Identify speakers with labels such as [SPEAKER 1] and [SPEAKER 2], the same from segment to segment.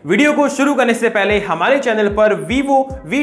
[SPEAKER 1] Video को शुरू करने से पहले हमारे चैनल पर Vivo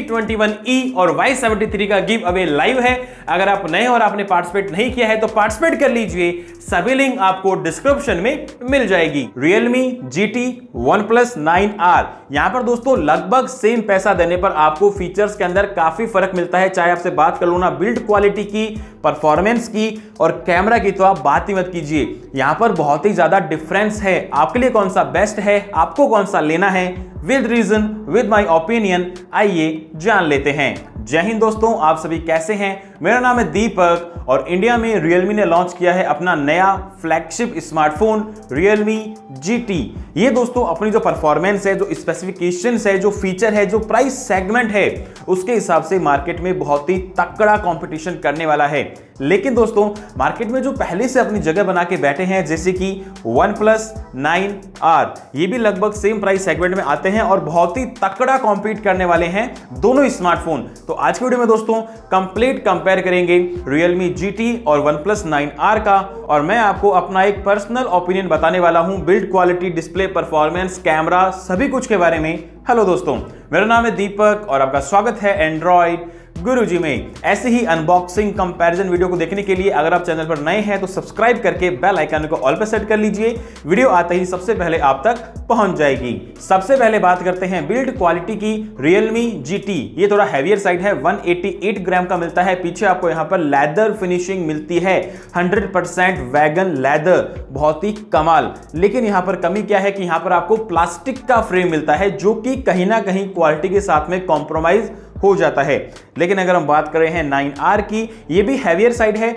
[SPEAKER 1] V21e और Y73 का गिव अवे लाइव है। अगर आप नए और आपने पार्टिसिपेट नहीं किया है तो पार्टिसिपेट कर लीजिए, सभी लिंक आपको डिस्क्रिप्शन में मिल जाएगी। Realme GT OnePlus 9R, यहां पर दोस्तों लगभग सेम पैसा देने पर आपको फीचर्स के अंदर काफी फर्क मिलता है। चाहे आपसे बात कर लो ना बिल्ड क्वालिटी की, परफॉर्मेंस की और कैमरा की, तो आप बात ही मत कीजिए। यहां पर बहुत ही ज्यादा डिफरेंस है। आपके लिए कौन सा बेस्ट है, आपको कौन सा लेना है, with reason with my opinion, आइए जान लेते हैं। जय हिंद दोस्तों, आप सभी कैसे हैं? मेरा नाम है दीपक और इंडिया में Realme ने लॉन्च किया है अपना नया फ्लैगशिप स्मार्टफोन Realme GT। ये दोस्तों अपनी जो परफॉर्मेंस है, जो स्पेसिफिकेशंस है, जो फीचर है, जो प्राइस सेगमेंट है, उसके हिसाब से मार्केट में बहुत ही तगड़ा कंपटीशन करने वाला है। लेकिन दोस्तों मार्केट में जो पहले से अपनी जगह बना के बैठे हैं, जैसे कि OnePlus 9R, ये भी लगभग सेम प्राइस सेगमेंट में आते हैं और बहुत ही तगड़ा कॉम्पीट करने वाले हैं दोनों स्मार्टफोन। तो आज की वीडियो में दोस्तों कंप्लीट कंपेयर करेंगे Realme GT और OnePlus 9R का, और मैं आपको अपना एक पर्सनल ओपिनियन बताने वाला हूं build quality, display, performance, camera, सभी कुछ के बारे में। हेलो दोस्तों, मेरा नाम है दीपक और आपका स्वागत है एंड्रॉइड गुरुजी में। ऐसे ही अनबॉक्सिंग कंपैरिजन वीडियो को देखने के लिए अगर आप चैनल पर नए हैं तो सब्सक्राइब करके बेल आइकन को ऑल पर सेट कर लीजिए। वीडियो आते ही सबसे पहले आप तक पहुंच जाएगी। सबसे पहले बात करते हैं बिल्ड क्वालिटी की। Realme GT ये थोड़ा हैवियर साइड है, 188 ग्राम का मिलता है। पीछे आपको यहां पर लेदर फिनिशिंग मिलती है, 100% वैगन लेदर, बहुत ही कमाल। लेकिन यहां पर कमी क्या है कि यहां पर आपको प्लास्टिक का फ्रेम मिलता है, जो कि कहीं ना कहीं क्वालिटी के साथ में कॉम्प्रोमाइज हो जाता है। लेकिन अगर हम बात कर रहे हैं 9R की, ये भी हैवियर साइड है,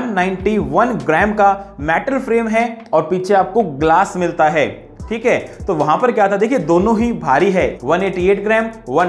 [SPEAKER 1] 191 ग्राम का मेटल फ्रेम है और पीछे आपको ग्लास मिलता है। ठीक है, तो वहां पर क्या था, देखिए दोनों ही भारी है, 188 ग्राम,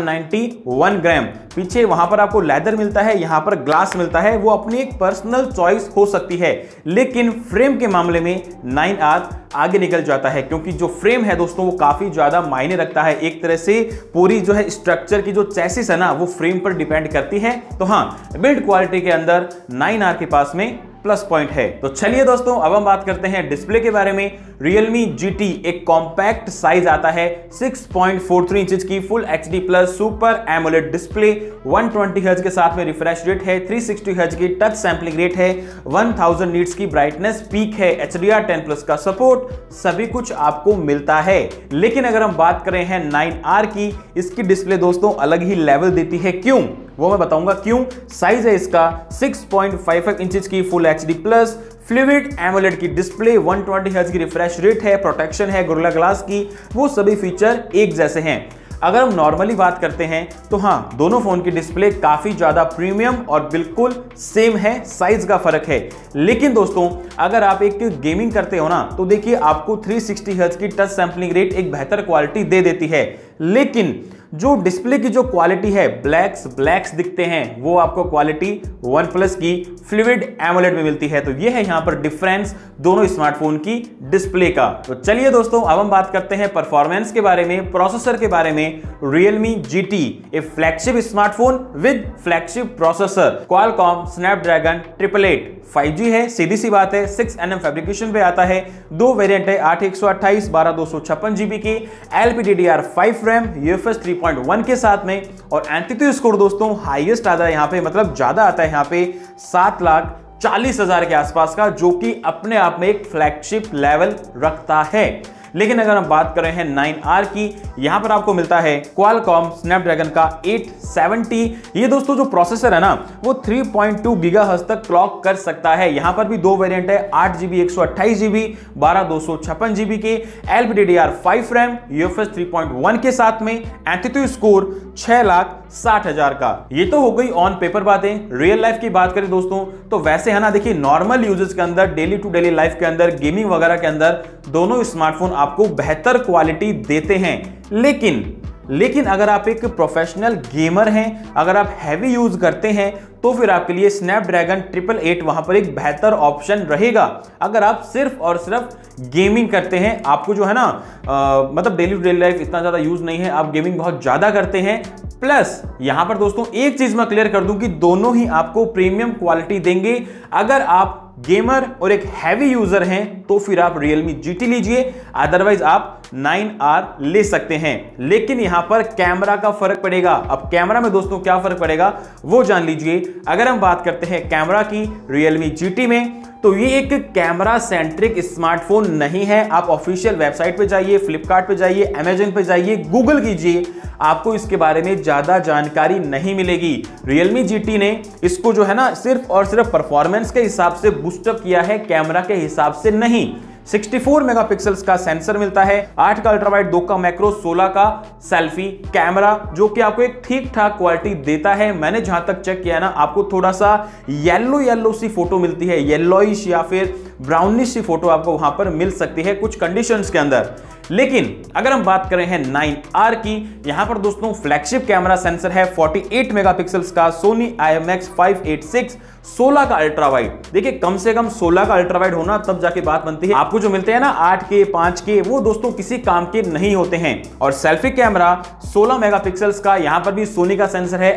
[SPEAKER 1] 191 ग्राम। पीछे वहां पर आपको लेदर मिलता है, यहां पर ग्लास मिलता है। वो अपनी एक पर्सनल चॉइस हो सकती है, लेकिन फ्रेम के मामले में 9R आगे निकल जाता है, क्योंकि जो फ्रेम है दोस्तों वो काफी ज्यादा मायने रखता है। एक तरह से पूरी जो है स्ट्रक्चर की जो चैसिस है ना, वो फ्रेम पर डिपेंड करती है। तो हाँ, बिल्ड क्वालिटी के अंदर 9R के पास में प्लस पॉइंट है। तो चलिए दोस्तों अब हम बात करते हैं डिस्प्ले के बारे में। Realme GT एक कॉम्पैक्ट साइज आता है, 6.43 इंच की full HD plus super AMOLED display, 120 hertz के साथ में रिफ्रेश रेट है, 360 हर्ट्ज की टच सैंपलिंग रेट है, 1000 नीट्स की ब्राइटनेस पीक है, HDR10 प्लस का सपोर्ट, सभी कुछ आपको मिलता है। लेकिन अगर हम बात करें हैं 9R की, इसकी डिस्प्ले दोस्तों अलग ही लेवल देती है। क्यों, वो मैं बताऊंगा क्यों। साइज है इसका 6.55 इंच की full HD plus fluid AMOLED की डिस्प्ले, 120 हर्ट्ज की रिफ्रेश रेट है, प्रोटेक्शन है गोरिल्ला ग्लास की, वो सभी फीचर एक जैसे हैं। अगर हम नॉर्मली बात करते हैं तो हाँ, दोनों फोन की डिस्प्ले काफी ज्यादा प्रीमियम और बिल्कुल सेम है, साइज का फर्क है। लेकिन दोस्तों अगर आप एक गेमिंग करते हो ना, तो देखिए आपको 360 हर्ट्ज की टच सैंपलिंग रेट एक बेहतर क्वालिटी दे देती है। लेकिन जो डिस्प्ले की जो क्वालिटी है, ब्लैक्स दिखते हैं, वो आपको क्वालिटी OnePlus की फ्लूइड एमोलेड में मिलती है। तो ये है यहाँ पर डिफरेंस दोनों स्मार्टफोन की डिस्प्ले का। तो चलिए दोस्तों अब हम बात करते हैं परफॉर्मेंस के बारे में, प्रोसेसर के बारे में। Realme GT a flagship smartphone with flagship processor, Qualcomm Snapdragon 888 5G है, सीधी सी बात है, 6nm फैब्रिकेशन पे आता है। दो वेरिएंट है, 8/128, 12/256 GB की, LPDDR5 रैम, UFS 3.1 के साथ में, और एंटिट्यूड स्कोर दोस्तों हाईएस्ट आता है यहाँ पे, मतलब ज्यादा आता है यहाँ पे 7,40,000 के आसपास का, जो कि अपने आप में एक फ्लैगशिप लेवल रखता है। लेकिन अगर हम बात कर रहे हैं 9R की, यहां पर आपको मिलता है Qualcomm Snapdragon का 870। ये दोस्तों जो प्रोसेसर है ना, वो 3.2 गीगाहर्ट्ज तक क्लॉक कर सकता है। यहां पर भी दो वेरिएंट है, 8GB 128GB, 12/256GB के, LPDDR5 रैम, UFS 3.1 के साथ में, एंटिट्यूड स्कोर 6,60,000 का। ये तो हो गई ऑन पेपर बातें। रियल लाइफ की बात करें दोस्तों तो वैसे है ना, देखिए नॉर्मल यूजेस के अंदर, डेली टू डेली लाइफ के अंदर, गेमिंग वगैरह के अंदर दोनों स्मार्टफोन आपको बेहतर क्वालिटी देते हैं। लेकिन अगर आप एक प्रोफेशनल गेमर हैं, अगर आप हैवी यूज करते हैं, तो फिर आपके लिए स्नैपड्रैगन 888 वहां पर एक बेहतर ऑप्शन रहेगा। अगर आप सिर्फ और सिर्फ गेमिंग करते हैं, आपको जो है ना मतलब डेली टू डेली लाइफ इतना ज्यादा यूज नहीं है, आप गेमिंग बहुत ज्यादा करते हैं, प्लस यहां पर दोस्तों एक चीज मैं क्लियर कर दूं कि दोनों ही आपको प्रीमियम क्वालिटी देंगे। अगर आप गेमर और एक हैवी यूजर हैं तो फिर आप Realme GT लीजिए, अदरवाइज आप 9R ले सकते हैं। लेकिन यहां पर कैमरा का फर्क पड़ेगा। अब कैमरा में दोस्तों क्या फर्क पड़ेगा वो जान लीजिए। अगर हम बात करते हैं कैमरा की Realme GT में, तो ये एक कैमरा सेंट्रिक स्मार्टफोन नहीं है। आप ऑफिशियल वेबसाइट पे जाइए, फ्लिपकार्ट पे जाइए, अमेजन पे जाइए, गूगल कीजिए, आपको इसके बारे में ज्यादा जानकारी नहीं मिलेगी। Realme GT ने इसको जो है ना सिर्फ और सिर्फ परफॉर्मेंस के हिसाब से बूस्टअप किया है, कैमरा के हिसाब से नहीं। 64 मेगापिक्सल्स का सेंसर मिलता है, 8 का अल्ट्रावाइड, 2 का मैक्रो, 16 का सेल्फी कैमरा, जो कि आपको एक ठीक ठाक क्वालिटी देता है। मैंने जहां तक चेक किया ना, आपको थोड़ा सा येलो सी फोटो मिलती है, येलोइश या फिर ब्राउनिश सी फोटो आपको वहां पर मिल सकती है कुछ कंडीशंस के अंदर। लेकिन अगर हम बात करें हैं 9R की, यहां पर दोस्तों फ्लैगशिप कैमरा सेंसर है 48 मेगापिक्सल्स का, Sony IMX586, 16 का अल्ट्रा वाइड। देखिए कम से कम 16 का अल्ट्रा वाइड होना तब जाके बात बनती है। आपको जो मिलते हैं ना 8K 5K, वो दोस्तों किसी काम के नहीं होते हैं। और सेल्फी कैमरा 16 मेगापिक्सल्स का, यहां पर भी सोनी का सेंसर है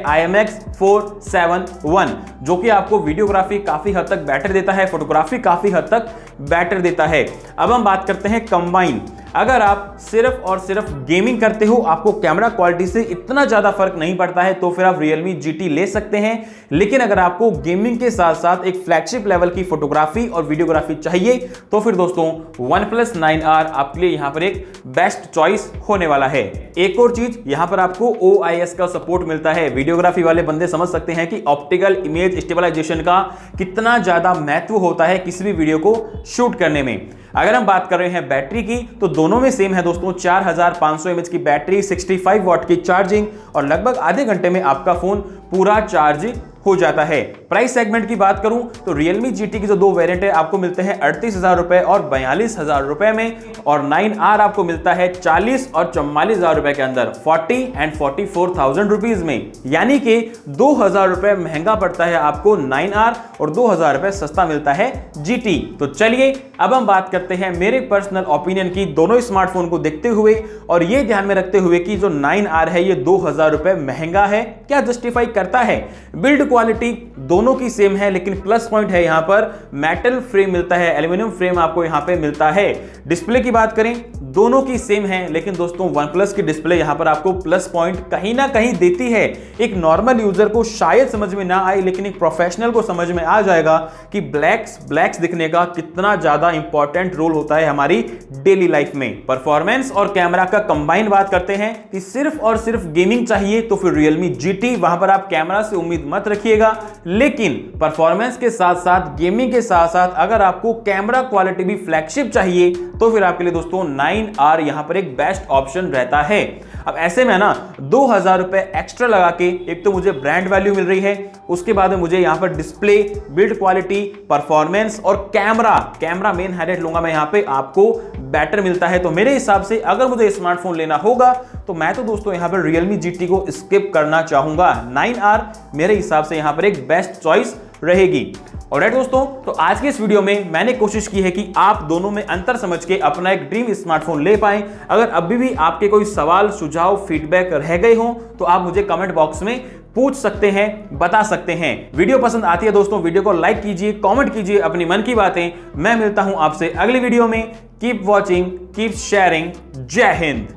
[SPEAKER 1] IMX471, जो कि आपको वीडियोग्राफी काफी हद तक बेटर देता है, फोटोग्राफी काफी हद तक बेटर देता है। अब हम बात करते हैं कंबाइन। अगर आप सिर्फ और सिर्फ गेमिंग करते हो, आपको कैमरा क्वालिटी से इतना ज्यादा फर्क नहीं पड़ता है, तो फिर आप Realme GT ले सकते हैं। लेकिन अगर आपको गेमिंग के साथ साथ एक फ्लैगशिप लेवल की फोटोग्राफी और वीडियोग्राफी चाहिए, तो फिर दोस्तों OnePlus 9R आपके लिए यहां पर एक बेस्ट चॉइस होने वाला है। एक और चीज, यहां पर आपको OIS का सपोर्ट मिलता है। वीडियोग्राफी वाले बंदे समझ सकते हैं कि ऑप्टिकल इमेज स्टेबलाइजेशन का कितना ज्यादा महत्व होता है किसी भी वीडियो को शूट करने में। अगर हम बात कर रहे हैं बैटरी की, तो दोनों में सेम है दोस्तों, 4500 mAh की बैटरी, 65 वाट की चार्जिंग, और लगभग आधे घंटे में आपका फोन पूरा चार्ज हो जाता है। प्राइस सेगमेंट की बात करूं तो Realme GT की जो दो वेरिएंट है आपको मिलते हैं 38,000 रुपए और 42,000 रुपए में, और 9R आपको मिलता है 40 और 44,000 रुपए के अंदर, 40 एंड 44,000 रुपीज में। यानी कि 2,000 रुपए महंगा पड़ता है आपको 9R और 2,000 रुपए सस्ता मिलता है GT। तो चलिए अब हम बात करते हैं मेरे पर्सनल ओपिनियन की, दोनों स्मार्टफोन को देखते हुए और ये ध्यान में रखते हुए कि जो 9R है ये 2,000 रुपए महंगा है, क्या जस्टिफाई करता है। बिल्ड क्वालिटी दोनों की सेम है, लेकिन प्लस पॉइंट है यहां पर मेटल फ्रेम मिलता है, एल्यूमिनियम फ्रेम आपको यहां पे मिलता है। डिस्प्ले की बात करें, दोनों की सेम है, लेकिन दोस्तों OnePlus की डिस्प्ले यहां पर आपको प्लस पॉइंट कहीं ना कहीं देती है। एक नॉर्मल यूजर को शायद समझ में ना आए, लेकिन एक प्रोफेशनल को समझ में आ जाएगा कि ब्लैक्स दिखने का कितना ज्यादा इंपॉर्टेंट रोल होता है हमारी डेली लाइफ में। परफॉर्मेंस और कैमरा का कंबाइन बात करते हैं कि सिर्फ और सिर्फ गेमिंग चाहिए तो फिर Realme GT, वहां पर आप कैमरा से उम्मीद मत रखिएगा, लेकिन परफॉर्मेंस के साथ साथ गेमिंग के साथ साथ अगर आपको कैमरा क्वालिटी भी फ्लैगशिप चाहिए तो फिर आपके लिए दोस्तों 9R यहां पर एक बेस्ट ऑप्शन रहता है। अब ऐसे में ना 2,000 रुपए एक्स्ट्रा लगा के, एक तो मुझे ब्रांड वैल्यू मिल रही है, उसके बाद में मुझे यहां पर डिस्प्ले, बिल्ड क्वालिटी, परफॉर्मेंस और कैमरा मेन हाईलाइट लूंगा मैं यहां पे, आपको बेटर मिलता है। तो मेरे हिसाब से अगर मुझे स्मार्टफोन लेना होगा तो मैं तो दोस्तों यहां पर Realme GT को स्किप करना चाहूंगा। 9R मेरे हिसाब से यहां पर एक बेस्ट चॉइस रहेगी। ऑलराइट दोस्तों, तो आज के इस वीडियो में मैंने कोशिश की है कि आप दोनों में अंतर समझ के अपना एक ड्रीम स्मार्टफोन ले पाएं। अगर अभी भी आपके कोई सवाल, सुझाव, फीडबैक रह गए हों तो आप मुझे कमेंट बॉक्स में पूछ सकते हैं, बता सकते हैं। वीडियो पसंद आती है दोस्तों, वीडियो को लाइक कीजिए, कमेंट कीजिए अपनी मन की बातें। मैं मिलता हूं आपसे अगली वीडियो में। Keep watching, keep sharing. जय हिंद।